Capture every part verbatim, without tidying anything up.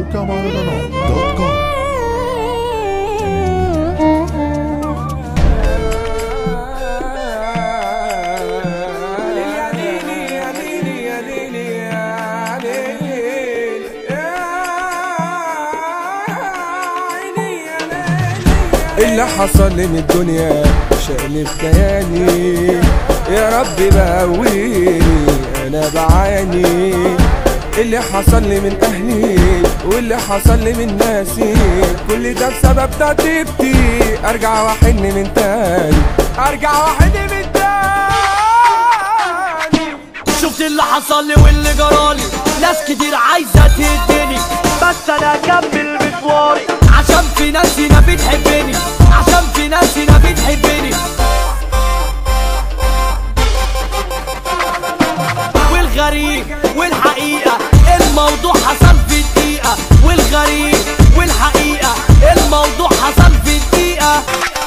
موقع مهرجانات دوت كوم. اللي حصل لي من الدنيا شقلب كياني، يا رب بقويني انا بعاني. اللي حصل لي من اهلي واللي حصل لي من ناسي، كل ده بسبب ترتيبتي. ارجع واحن من تاني، ارجع واحن من تاني. شفت اللي حصل لي واللي جرالي، ناس كتير عايزه تهدني، بس انا اكمل مشواري عشان في ناس هنا بتحبني، عشان في ناس هنا بتحبني. والغريب والحقيقة الموضوع حصل في دقيقة، والغريب والحقيقة الموضوع حصل في دقيقة.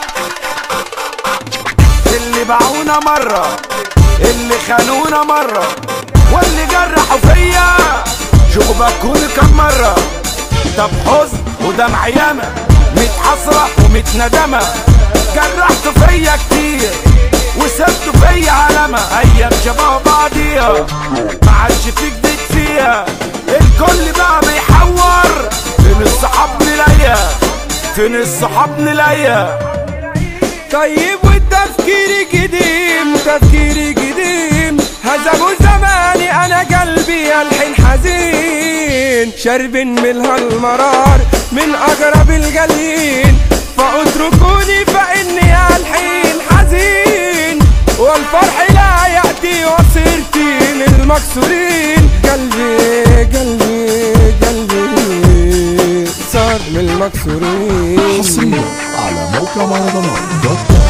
اللي باعونا مرة، اللي خانونا مرة، واللي جرحوا فيا شوفوا بكون كم مرة. طب حزن ودمع ياما، ميت حسرة وميت ندمة. جرحتوا فيا كتير وسبتوا فيا علامة. ايام شبه بعضيها معادش في جديد فيها، الكل بقى بيحور. فين الصحاب نلاقيها، فين الصحاب نلاقيها. طيب والتفكير قديم، تفكيري قديم، هزموا زماني انا قلبي الحين حزين. شرب ملها المرار من اقرب القليل، فاتركوني فاني الحين حزين. والفرح لا ياتي وصرتي للمكسورين. قلبي قلبي قلبي صار من المكسورين. حصريا على موقع مهرجانات دوت كوم.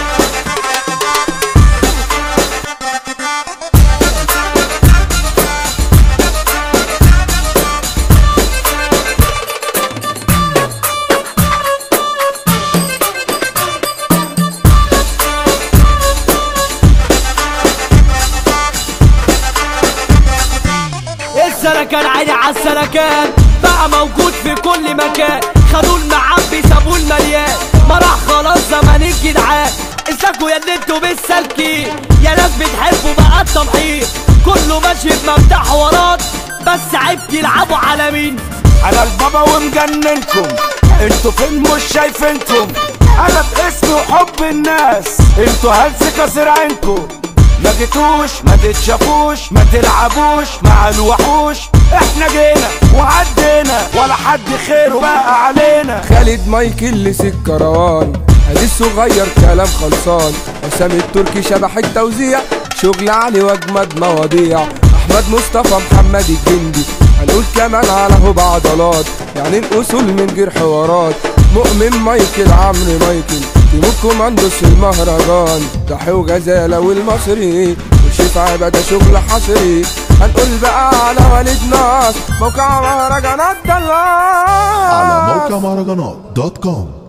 السلكان عيني عالسلكان بقى موجود في كل مكان. خدوا المعبي سابوا المليان، ما راح خلاص زمان الجدعان. اسلكوا يا اللي انتوا بالسالكين، يا ناس بتحبوا بقى التمحيط. كله ماشي بمبدأ حوارات، بس عيب تلعبوا على مين؟ على البابا ومجننكم، انتوا فين مش شايفينكم. انا باسمي وحب الناس، انتوا هلس كسر عينكم. ما جيتوش ما تتشافوش ما تلعبوش مع الوحوش. احنا جينا وعدينا ولا حد خيره بقى علينا. خالد مايكل لسكروان، حديث صغير كلام خلصان. اسامي التركي شبح التوزيع، شغل عالي واجمد مواضيع. احمد مصطفى محمد الجندي، هنقول كمان على هو بعضلات، يعني الاصول من غير حوارات. مؤمن مايكل عمرو مايكل، تيمور كوماندوس المهرجان. ضحي وغزالة والمصري وشيف عبادة شغل حصري. هنقول بقى على وليد ناصر، موقع مهرجانات دلال على موقع مهرجانات دوت كوم.